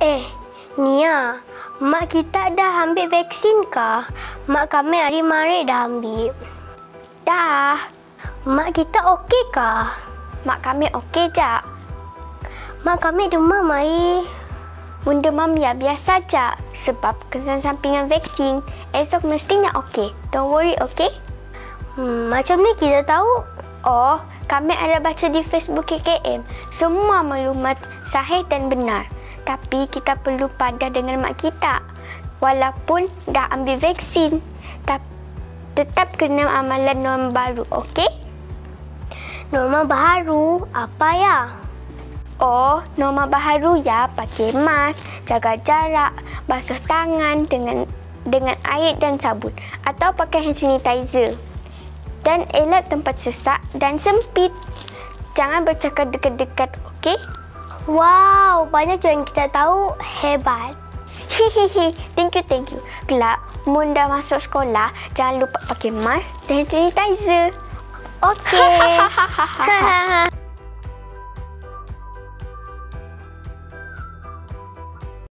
Nia, mak kita dah ambil vaksin kah? Mak kami hari mari dah ambil. Dah. Mak kita okey kah? Mak kami okey je. Mak kami demam mai. Mun demam ya biasa je. Sebab kesan sampingan vaksin. Esok mestinya okey. Don't worry, okey? Macam ni kita tahu. Oh, kami ada baca di Facebook KKM. Semua maklumat sahih dan benar. Tapi kita perlu padah dengan mak kita. Walaupun dah ambil vaksin. Tetap kena amalan norma baru, okey? Norma baru? Apa ya? Oh, norma baharu ya, pakai mask, jaga jarak, basuh tangan dengan air dan sabun atau pakai hand sanitizer. Dan elak tempat sesak dan sempit. Jangan bercakap dekat-dekat, okey? Wow, banyak yang kita tahu. Hebat. Hihihi, thank you. Kelak, mun dah masuk sekolah, jangan lupa pakai mask dan hand sanitizer. Okey.